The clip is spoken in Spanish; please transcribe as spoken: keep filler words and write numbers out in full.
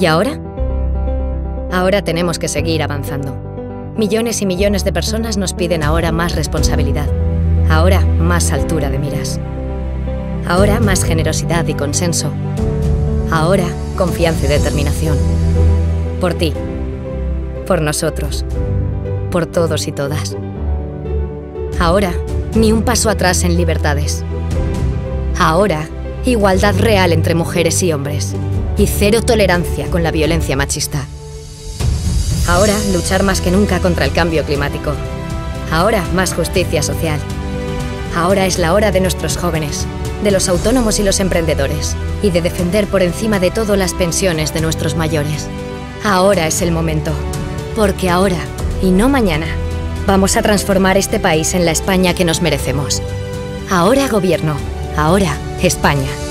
¿Y ahora? Ahora tenemos que seguir avanzando. Millones y millones de personas nos piden ahora más responsabilidad. Ahora más altura de miras. Ahora más generosidad y consenso. Ahora confianza y determinación. Por ti. Por nosotros. Por todos y todas. Ahora, ni un paso atrás en libertades. Ahora, igualdad real entre mujeres y hombres. Y cero tolerancia con la violencia machista. Ahora, luchar más que nunca contra el cambio climático. Ahora, más justicia social. Ahora es la hora de nuestros jóvenes, de los autónomos y los emprendedores, y de defender por encima de todo las pensiones de nuestros mayores. Ahora es el momento, porque ahora, y no mañana, vamos a transformar este país en la España que nos merecemos. Ahora Gobierno, ahora España.